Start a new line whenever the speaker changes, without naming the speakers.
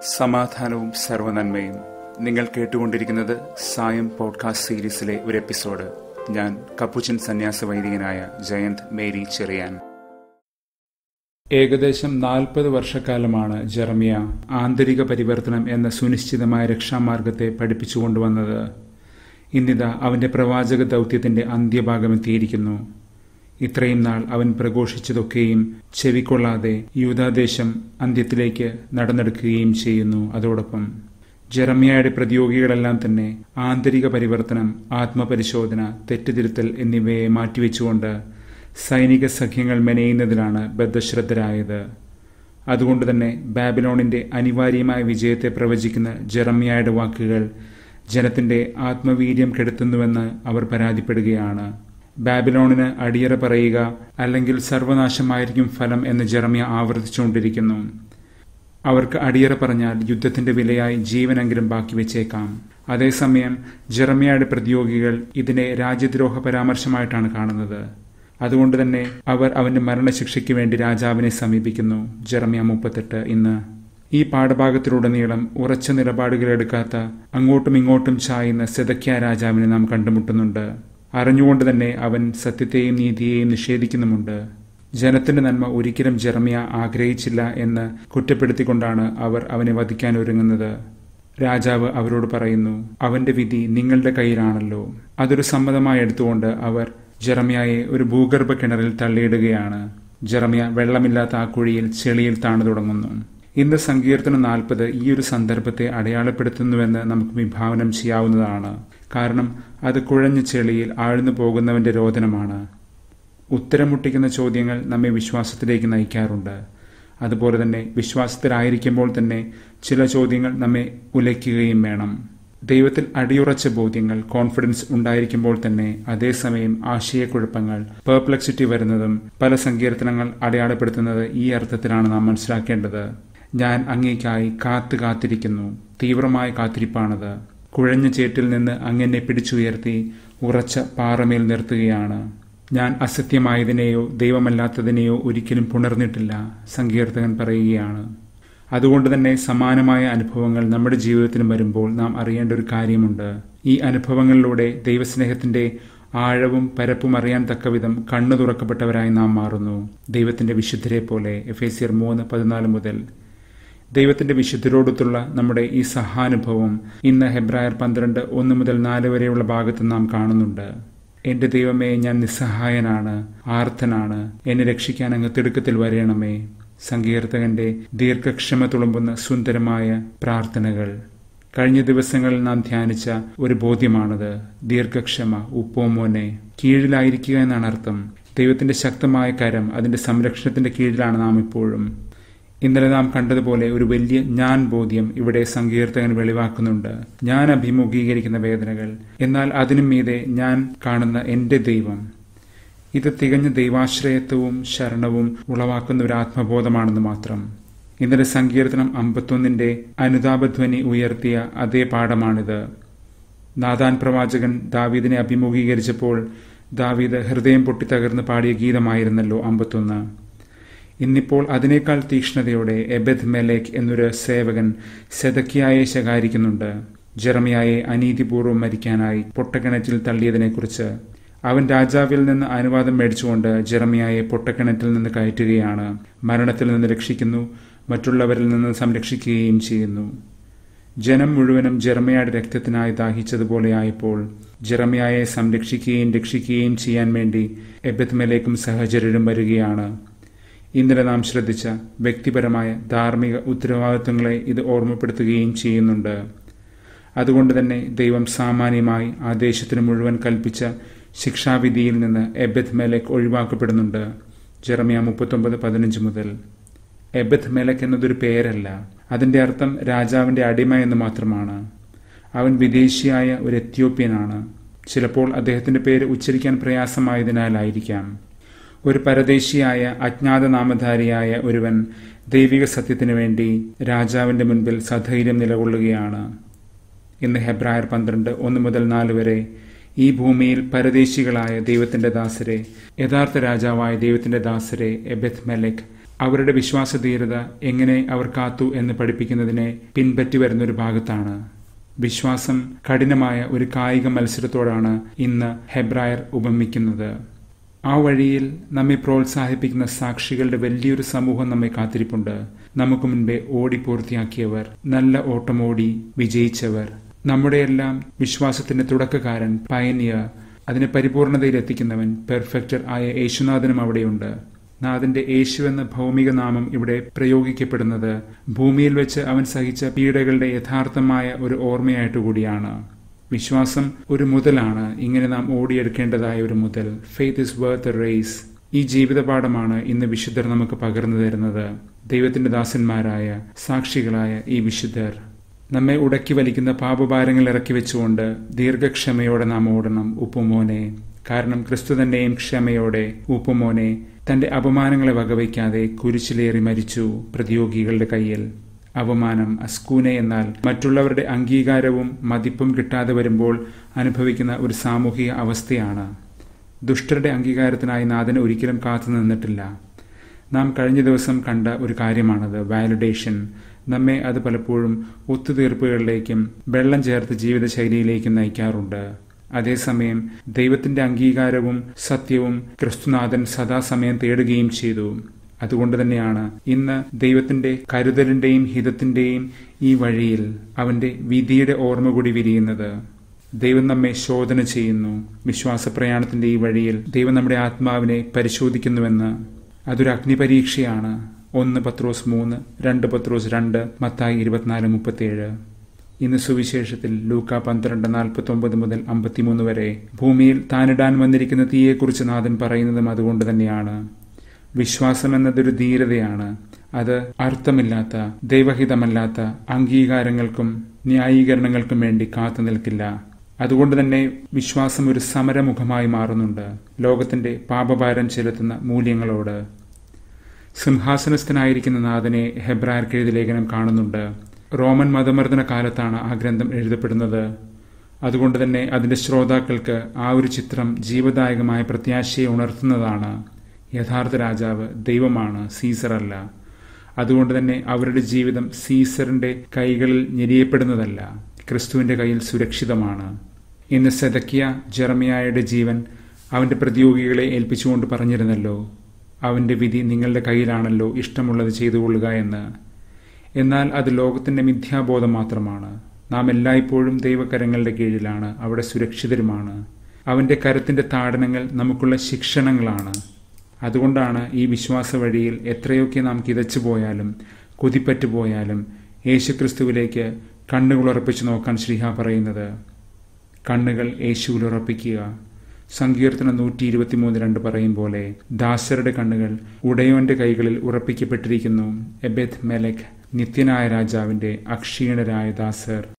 സമാധാനവും സർവ്വനന്മയും. നിങ്ങൾ കേട്ടുകൊണ്ടിരിക്കുന്നത് സായം പോഡ്കാസ്റ്റ് സീരീസിലെ ഒരു എപ്പിസോഡ്. ഞാൻ കപ്പുച്ചൻ സന്യാസ വൈദികനായ ജയന്ത് മേരി ചെറിയാൻ. ഏകദേശം 40 വർഷക്കാലമാണ് ജെറമ്യ ആന്തരിക പരിവർത്തനം എന്ന സുനിശ്ചിതമായ രക്ഷാമാർഗത്തെ പഠിപ്പിച്ചുകൊണ്ടുവന്നത്. ഇന്നിതാ അവന്റെ പ്രവാചക ദൗത്യത്തിന്റെ അന്ത്യഭാഗമെത്തിയിരിക്കുന്നു. ഇത്രയും നാൾ അവൻ പ്രഘോഷിച്ചതൊക്കെയും ചെവിക്കൊള്ളാതെ യൂദാദേശം അന്ത്യത്തിലേക്ക് നടന്നെടുക്കുകയും ചെയ്യുന്നു. അതോടൊപ്പം ജെറമ്യയുടെ പ്രതിയോഗികളെല്ലാം തന്നെ ആന്തരിക പരിവർത്തനം, ആത്മപരിശോധന, തെറ്റുതിരുത്തൽ എന്നിവയെ മാറ്റിവെച്ചുകൊണ്ട് സൈനിക സഖ്യങ്ങൾ മെനയുന്നതിലാണ് ബദ്ധശ്രദ്ധരായത്. അതുകൊണ്ടുതന്നെ ബാബിലോണിന്റെ അനിവാര്യമായ വിജയത്തെ പ്രവചിക്കുന്ന ജെറമ്യയുടെ വാക്കുകൾ ജനത്തിന്റെ ആത്മവീര്യം കെടുത്തുന്നുവെന്ന് അവർ പരാതിപ്പെടുകയാണ്. ബാബിലോണിന് അടിയറ പറയുക അല്ലെങ്കിൽ സർവനാശമായിരിക്കും ഫലം എന്ന് ജെറമ്യ ആവർത്തിച്ചുകൊണ്ടിരിക്കുന്നു. അവർക്ക് അടിയറ പറഞ്ഞാൽ യുദ്ധത്തിന്റെ വിലയായി ജീവനെങ്കിലും ബാക്കി വെച്ചേക്കാം. അതേസമയം ജെറമ്യയുടെ പ്രതിയോഗികൾ ഇതിനെ രാജ്യദ്രോഹ പരാമർശമായിട്ടാണ് കാണുന്നത്. അതുകൊണ്ട് തന്നെ അവർ അവന്റെ മരണശിക്ഷയ്ക്ക് വേണ്ടി രാജാവിനെ സമീപിക്കുന്നു. ജെറമ്യ 38 ഇന്ന്. ഈ പാഠഭാഗത്തിലുടനീളം ഉറച്ച നിലപാടുകളെടുക്കാത്ത, അങ്ങോട്ടും ഇങ്ങോട്ടും ചായുന്ന സെദക്യാ രാജാവിനെ നാം കണ്ടുമുട്ടുന്നുണ്ട്. അറിഞ്ഞുകൊണ്ട് തന്നെ അവൻ സത്യത്തെയും നീതിയെയും നിഷേധിക്കുന്നുമുണ്ട്. ജനത്തിന്റെ നന്മ ഒരിക്കലും ജെറമ്യ ആഗ്രഹിച്ചില്ല എന്ന് കുറ്റപ്പെടുത്തിക്കൊണ്ടാണ് അവർ അവനെ വധിക്കാൻ ഒരുങ്ങുന്നത്. രാജാവ് അവരോട് പറയുന്നു, അവന്റെ വിധി നിങ്ങളുടെ കയ്യിലാണല്ലോ. അതൊരു സമ്മതമായി എടുത്തുകൊണ്ട് അവർ ജെറമ്യയെ ഒരു ഭൂഗർഭ കിണറിൽ തള്ളിയിടുകയാണ്. ജെറമ്യ വെള്ളമില്ലാത്ത ആ കുഴിയിൽ ചെളിയിൽ താണു തുടങ്ങുന്നു. ഇന്ന് സങ്കീർത്തനം 40 ഈ ഒരു സന്ദർഭത്തെ അടയാളപ്പെടുത്തുന്നുവെന്ന് നമുക്ക് വിഭാവനം ചെയ്യാവുന്നതാണ്. കാരണം അത് കുഴഞ്ഞ ചെളിയിൽ ആഴ്ന്നു പോകുന്നവന്റെ രോദനമാണ്. ഉത്തരം മുട്ടിക്കുന്ന ചോദ്യങ്ങൾ നമ്മെ വിശ്വാസത്തിലേക്ക് നയിക്കാറുണ്ട്. അതുപോലെ തന്നെ വിശ്വാസത്തിലായിരിക്കുമ്പോൾ തന്നെ ചില ചോദ്യങ്ങൾ നമ്മെ ഉലയ്ക്കുകയും വേണം. ദൈവത്തിൽ അടിയുറച്ച ബോധ്യങ്ങൾ, കോൺഫിഡൻസ് ഉണ്ടായിരിക്കുമ്പോൾ തന്നെ അതേസമയം ആശയക്കുഴപ്പങ്ങൾ, പെർപ്ലക്സിറ്റി വരുന്നതും പല സങ്കീർത്തനങ്ങൾ അടയാളപ്പെടുത്തുന്നത് ഈ അർത്ഥത്തിലാണ് നാം മനസ്സിലാക്കേണ്ടത്. ഞാൻ അങ്ങേക്കായി കാത്തിരിക്കുന്നു. തീവ്രമായ കാത്തിരിപ്പാണത്. കുഴഞ്ഞ ചേറ്റിൽ നിന്ന് അങ്ങനെ പിടിച്ചുയർത്തി ഉറച്ച പാറമേൽ നിർത്തുകയാണ്. ഞാൻ അസത്യമായതിനെയോ ദൈവമല്ലാത്തതിനെയോ ഒരിക്കലും പുണർന്നിട്ടില്ല, സങ്കീർത്തകൻ പറയുകയാണ്. അതുകൊണ്ട് തന്നെ സമാനമായ അനുഭവങ്ങൾ നമ്മുടെ ജീവിതത്തിലും വരുമ്പോൾ നാം അറിയേണ്ട ഒരു കാര്യമുണ്ട്. ഈ അനുഭവങ്ങളിലൂടെ ദൈവസ്നേഹത്തിന്റെ ആഴവും പരപ്പും അറിയാൻ തക്കവിധം കണ്ണു തുറക്കപ്പെട്ടവരായി നാം മാറുന്നു. ദൈവത്തിന്റെ വിശുദ്ധരെ പോലെ. എഫേസ്യർ 3:14 മുതൽ. ദൈവത്തിന്റെ വിശുദ്ധരോടൊത്തുള്ള നമ്മുടെ ഈ സഹാനുഭവം ഇന്ന് ഹെബ്രായർ 12:1-4 വരെയുള്ള ഭാഗത്ത് നാം കാണുന്നുണ്ട്. എന്റെ ദൈവമേ, ഞാൻ നിസ്സഹായനാണ്, ആർത്തനാണ്, എന്നെ രക്ഷിക്കാൻ അങ്ങ് തിടുക്കത്തിൽ വരയണമേ. സങ്കീർത്തകന്റെ ദീർഘക്ഷമ തുളുമ്പുന്ന സുന്ദരമായ പ്രാർത്ഥനകൾ. കഴിഞ്ഞ ദിവസങ്ങളിൽ നാം ധ്യാനിച്ച ഒരു ബോധ്യമാണത്. ദീർഘക്ഷമ, ഉപ്പോമോനെ, കീഴിലായിരിക്കുക എന്നാണ് അർത്ഥം. ദൈവത്തിന്റെ ശക്തമായ കരം, അതിന്റെ സംരക്ഷണത്തിന്റെ കീഴിലാണ് നാം ഇപ്പോഴും. ഇന്നലെ നാം കണ്ടതുപോലെ ഒരു വലിയ ഞാൻ ബോധ്യം ഇവിടെ സങ്കീർത്തകൻ വെളിവാക്കുന്നുണ്ട്. ഞാൻ അഭിമുഖീകരിക്കുന്ന വേദനകൾ, എന്നാൽ അതിനും മീതെ ഞാൻ കാണുന്ന എന്റെ ദൈവം. ഇത് തികഞ്ഞ ദൈവാശ്രയത്വവും ശരണവും ഉളവാക്കുന്ന ഒരു ആത്മബോധമാണെന്ന് മാത്രം. ഇന്നലെ സങ്കീർത്തനം 51 അനുതാപധ്വനി ഉയർത്തിയ അതേ പാഠമാണിത്. നാഥാൻ പ്രവാചകൻ ദാവീദിനെ അഭിമുഖീകരിച്ചപ്പോൾ ദാവീദ് ഹൃദയം പൊട്ടിത്തകർന്ന് പാടിയ ഗീതമായിരുന്നല്ലോ 51. ഇന്നിപ്പോൾ അതിനേക്കാൾ തീക്ഷ്ണതയോടെ എബെദ്-മെലെക് എന്നൊരു സേവകൻ സെദക്യായെ ശകാരിക്കുന്നുണ്ട്. ജെറമ്യയെ അനീതിപൂർവ്വം മരിക്കാനായി പൊട്ടക്കിണറ്റിൽ തള്ളിയതിനെക്കുറിച്ച്. അവൻ രാജാവിൽ നിന്ന് അനുവാദം മേടിച്ചുകൊണ്ട് ജെറമ്യയെ പൊട്ടക്കിണറ്റിൽ നിന്ന് കയറ്റുകയാണ്. മരണത്തിൽ നിന്ന് രക്ഷിക്കുന്നു, മറ്റുള്ളവരിൽ നിന്ന് സംരക്ഷിക്കുകയും ചെയ്യുന്നു. ജനം മുഴുവനും ജെറമ്യയുടെ രക്തത്തിനായി ദാഹിച്ചതുപോലെയായപ്പോൾ ജെറമ്യയെ സംരക്ഷിക്കുകയും രക്ഷിക്കുകയും ചെയ്യാൻ വേണ്ടി എബെദ്-മെലെക്കും സഹചര്യരും വരികയാണ്. ഇന്നലെ നാം ശ്രദ്ധിച്ച വ്യക്തിപരമായ ധാർമ്മിക ഉത്തരവാദിത്വങ്ങളെ ഇത് ഓർമ്മപ്പെടുത്തുകയും ചെയ്യുന്നുണ്ട്. അതുകൊണ്ട് തന്നെ ദൈവം സാമാന്യമായി ആ ദേശത്തിന് മുഴുവൻ കൽപ്പിച്ച ശിക്ഷാവിധിയിൽ നിന്ന് എബെദ്-മെലെക് ഒഴിവാക്കപ്പെടുന്നുണ്ട്. ജെറമ്യ 39:15 മുതൽ. എബെദ്-മെലെക് എന്നതൊരു പേരല്ല. അതിന്റെ അർത്ഥം രാജാവിന്റെ അടിമ എന്ന് മാത്രമാണ്. അവൻ വിദേശിയായ ഒരു എത്യോപ്യനാണ്. ചിലപ്പോൾ അദ്ദേഹത്തിന്റെ പേര് ഉച്ചരിക്കാൻ പ്രയാസമായതിനാലായിരിക്കാം. ഒരു പരദേശിയായ അജ്ഞാതനാമധാരിയായ ഒരുവൻ ദൈവിക സത്യത്തിനു വേണ്ടി രാജാവിന്റെ മുൻപിൽ സധൈര്യം നിലകൊള്ളുകയാണ്. ഇന്ന് ഹെബ്രായർ 12:1-4 വരെ ഈ ഭൂമിയിൽ പരദേശികളായ ദൈവത്തിന്റെ ദാസരെ, യഥാർത്ഥ രാജാവായ ദൈവത്തിന്റെ ദാസരെ എബെദ്-മെലെക് അവരുടെ വിശ്വാസധീരത എങ്ങനെ അവർ കാത്തു എന്ന് പഠിപ്പിക്കുന്നതിനെ പിൻപറ്റി വരുന്നൊരു ഭാഗത്താണ്. വിശ്വാസം കഠിനമായ ഒരു കായിക മത്സരത്തോടാണ് ഇന്ന് ഹെബ്രായർ ഉപമിക്കുന്നത്. ആ വഴിയിൽ നമ്മെ പ്രോത്സാഹിപ്പിക്കുന്ന സാക്ഷികളുടെ വലിയൊരു സമൂഹം നമ്മെ കാത്തിരിപ്പുണ്ട്. നമുക്ക് മുൻപേ ഓടി പൂർത്തിയാക്കിയവർ, നല്ല ഓട്ടമോടി വിജയിച്ചവർ, നമ്മുടെയെല്ലാം വിശ്വാസത്തിന്റെ തുടക്കക്കാരൻ, പയനിയർ, അതിനെ പരിപൂർണതയിലെത്തിക്കുന്നവൻ, പെർഫെക്റ്റർ ആയ യേശുനാഥനും അവിടെയുണ്ട്. നാഥന്റെ യേശു എന്ന ഭൗമിക നാമം ഇവിടെ പ്രയോഗിക്കപ്പെടുന്നത് ഭൂമിയിൽ വെച്ച് അവൻ സഹിച്ച പീഡകളുടെ യഥാർത്ഥമായ ഒരു ഓർമ്മയായിട്ടുകൂടിയാണ്. വിശ്വാസം ഒരു മുതലാണ്, ഇങ്ങനെ നാം ഓടിയെടുക്കേണ്ടതായ ഒരു മുതൽ. Faith is worth a race. ഈ ജീവിതപാഠമാണ് ഇന്ന് വിശുദ്ധർ നമുക്ക് പകർന്നു തരുന്നത്. ദൈവത്തിന്റെ ദാസന്മാരായ സാക്ഷികളായ ഈ വിശുദ്ധർ നമ്മെ ഉടക്കി വലിക്കുന്ന പാപഭാരങ്ങൾ ഇറക്കി വെച്ചുകൊണ്ട് ദീർഘക്ഷമയോടെ നാം ഓടണം. ഉപ്പുമോനെ, കാരണം ക്രിസ്തു തന്നെയും ക്ഷമയോടെ ഉപ്പുമോനെ തന്റെ അപമാനങ്ങളെ വകവയ്ക്കാതെ കുരിശിലേറി മരിച്ചു പ്രതിയോഗികളുടെ കയ്യിൽ. അപമാനം, അസ്കൂനെ എന്നാൽ മറ്റുള്ളവരുടെ അംഗീകാരവും മതിപ്പും കിട്ടാതെ വരുമ്പോൾ അനുഭവിക്കുന്ന ഒരു സാമൂഹിക അവസ്ഥയാണ്. ദുഷ്ടരുടെ അംഗീകാരത്തിനായി നാഥന് ഒരിക്കലും കാത്തു നിന്നിട്ടില്ല. നാം കഴിഞ്ഞ ദിവസം കണ്ട ഒരു കാര്യമാണത്, വാലിഡേഷൻ. നമ്മെ അത് പലപ്പോഴും ഒത്തുതീർപ്പുകളിലേക്കും വെള്ളം ചേർത്ത് ജീവിതശൈലിയിലേക്കും നയിക്കാറുണ്ട്. അതേസമയം ദൈവത്തിന്റെ അംഗീകാരവും സത്യവും ക്രിസ്തുനാഥൻ സദാസമയം തേടുകയും ചെയ്തു. അതുകൊണ്ട് തന്നെയാണ് ഇന്ന് ദൈവത്തിന്റെ കരുതലിന്റെയും ഹിതത്തിന്റെയും ഈ വഴിയിൽ അവന്റെ വിധിയുടെ ഓർമ്മ കൂടി വിരിയുന്നത്. ദൈവം നമ്മെ ശോധന ചെയ്യുന്നു. വിശ്വാസപ്രയാണത്തിന്റെ ഈ വഴിയിൽ ദൈവം നമ്മുടെ ആത്മാവിനെ പരിശോധിക്കുന്നുവെന്ന്. അതൊരു അഗ്നിപരീക്ഷയാണ്. 1 പത്രോസ് 3, 2 പത്രോസ് 2, മത്തായി 24:37. ഇന്ന് സുവിശേഷത്തിൽ ലൂക്ക 12:49 മുതൽ 53 വരെ ഭൂമിയിൽ താനിടാൻ വന്നിരിക്കുന്ന തീയെക്കുറിച്ച് നാഥൻ പറയുന്നതും അതുകൊണ്ട് തന്നെയാണ്. വിശ്വാസം എന്നതൊരു ധീരതയാണ്. അത് അർത്ഥമില്ലാത്ത, ദൈവഹിതമല്ലാത്ത അംഗീകാരങ്ങൾക്കും ന്യായീകരണങ്ങൾക്കും വേണ്ടി കാത്തു നിൽക്കില്ല. അതുകൊണ്ട് തന്നെ വിശ്വാസം ഒരു സമരമുഖമായി മാറുന്നുണ്ട് ലോകത്തിന്റെ പാപഭാരം ചെലുത്തുന്ന മൂല്യങ്ങളോട്. സിംഹാസനസ്ഥനായിരിക്കുന്ന നാഥനെ ഹെബ്രായർക്ക് എഴുതിയ ലേഖനം കാണുന്നുണ്ട്. റോമൻ മതമർദ്ദന കാലത്താണ് ആ ഗ്രന്ഥം എഴുതപ്പെടുന്നത്. അതുകൊണ്ട് തന്നെ അതിന്റെ ശ്രോതാക്കൾക്ക് ആ ഒരു ചിത്രം ജീവദായകമായ പ്രത്യാശയെ ഉണർത്തുന്നതാണ്. യഥാർത്ഥ രാജാവ് ദൈവമാണ്, സീസറല്ല. അതുകൊണ്ട് തന്നെ അവരുടെ ജീവിതം സീസറിന്റെ കൈകളിൽ ഞെരിയപ്പെടുന്നതല്ല, ക്രിസ്തുവിന്റെ കയ്യിൽ സുരക്ഷിതമാണ്. ഇന്ന് സെദക്കിയ ജെറമിയായുടെ ജീവൻ അവന്റെ പ്രതിയോഗികളെ ഏൽപ്പിച്ചുകൊണ്ട് പറഞ്ഞിരുന്നല്ലോ, അവന്റെ വിധി നിങ്ങളുടെ കയ്യിലാണല്ലോ, ഇഷ്ടമുള്ളത് ചെയ്തുകൊള്ളുക എന്ന്. എന്നാൽ അത് ലോകത്തിന്റെ മിഥ്യാബോധം മാത്രമാണ്. നാം എല്ലായ്പ്പോഴും ദൈവകരങ്ങളുടെ കീഴിലാണ്, അവിടെ സുരക്ഷിതരുമാണ്. അവന്റെ കരത്തിന്റെ താടനങ്ങൾ നമുക്കുള്ള ശിക്ഷണങ്ങളാണ്. അതുകൊണ്ടാണ് ഈ വിശ്വാസ വഴിയിൽ എത്രയൊക്കെ നാം കിതച്ചു പോയാലും കൊതിപ്പറ്റു പോയാലും യേശുക്രിസ്തുവിലേക്ക് കണ്ണുകൾ ഉറപ്പിച്ചു നോക്കാൻ ശ്രീഹ പറയുന്നത്. കണ്ണുകൾ യേശുവിൽ ഉറപ്പിക്കുക. സങ്കീർത്തനം 123:2 പറയും പോലെ ദാസരുടെ കണ്ണുകൾ ഉടയോന്റെ കൈകളിൽ ഉറപ്പിക്കപ്പെട്ടിരിക്കുന്നു. എബെത് മെലക്, നിത്യനായ രാജാവിന്റെ അക്ഷീണരായ ദാസർ.